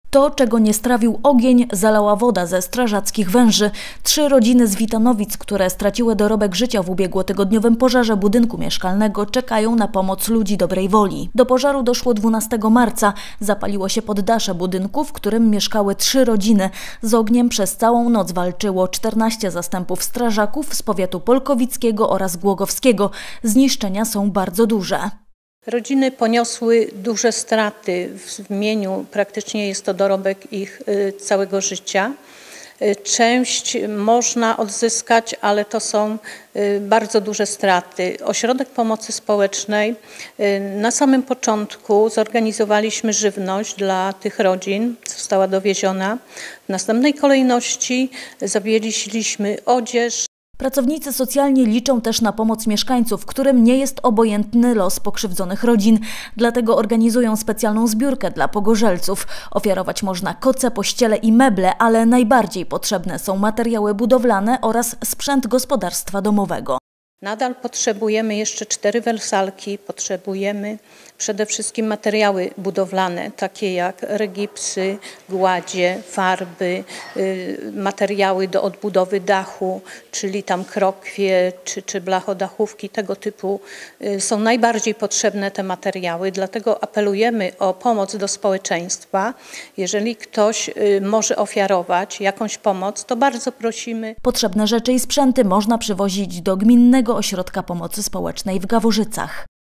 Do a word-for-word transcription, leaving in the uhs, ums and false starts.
To, czego nie strawił ogień, zalała woda ze strażackich węży. Trzy rodziny z Witanowic, które straciły dorobek życia w ubiegłotygodniowym pożarze budynku mieszkalnego, czekają na pomoc ludzi dobrej woli. Do pożaru doszło dwunastego marca. Zapaliło się poddasze budynku, w którym mieszkały trzy rodziny. Z ogniem przez całą noc walczyło czternaście zastępów strażaków z powiatu polkowickiego oraz głogowskiego. Zniszczenia są bardzo duże. Rodziny poniosły duże straty w mieniu, praktycznie jest to dorobek ich całego życia. Część można odzyskać, ale to są bardzo duże straty. Ośrodek Pomocy Społecznej na samym początku zorganizowaliśmy żywność dla tych rodzin, została dowieziona. W następnej kolejności zawieźliśmy odzież. Pracownicy socjalni liczą też na pomoc mieszkańców, którym nie jest obojętny los pokrzywdzonych rodzin. Dlatego organizują specjalną zbiórkę dla pogorzelców. Ofiarować można koce, pościele i meble, ale najbardziej potrzebne są materiały budowlane oraz sprzęt gospodarstwa domowego. Nadal potrzebujemy jeszcze cztery wersalki, potrzebujemy przede wszystkim materiały budowlane, takie jak regipsy, gładzie, farby, materiały do odbudowy dachu, czyli tam krokwie czy, czy blachodachówki, tego typu są najbardziej potrzebne te materiały, dlatego apelujemy o pomoc do społeczeństwa. Jeżeli ktoś może ofiarować jakąś pomoc, to bardzo prosimy. Potrzebne rzeczy i sprzęty można przywozić do Gminnego Ośrodka Pomocy Społecznej w Gaworzycach.